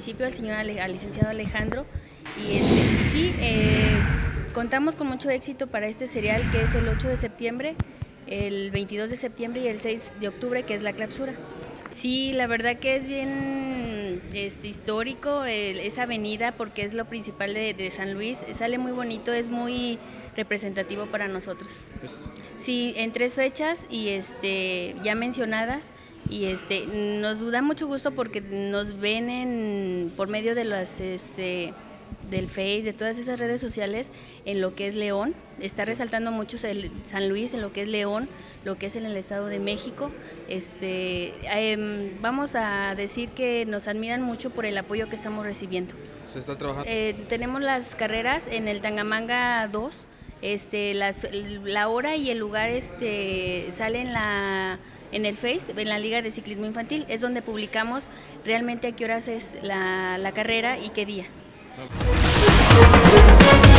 municipio, al licenciado Alejandro, y sí, contamos con mucho éxito para este serial, que es el 8 de septiembre, el 22 de septiembre y el 6 de octubre, que es la clausura. Sí, la verdad que es bien histórico esa avenida, porque es lo principal de San Luis. Sale muy bonito, es muy representativo para nosotros. Sí, en 3 fechas y ya mencionadas, y nos da mucho gusto porque nos ven por medio de las del Face, de todas esas redes sociales, en lo que es León. Está resaltando mucho San Luis, en lo que es León, lo que es en el Estado de México. Vamos a decir que nos admiran mucho por el apoyo que estamos recibiendo. ¿Se está trabajando? Tenemos las carreras en el Tangamanga 2, la hora y el lugar sale en el Face, en la Liga de Ciclismo Infantil, es donde publicamos realmente a qué horas es la carrera y qué día.